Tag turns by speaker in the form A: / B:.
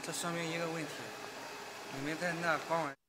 A: 这说明一个问题，你们在那光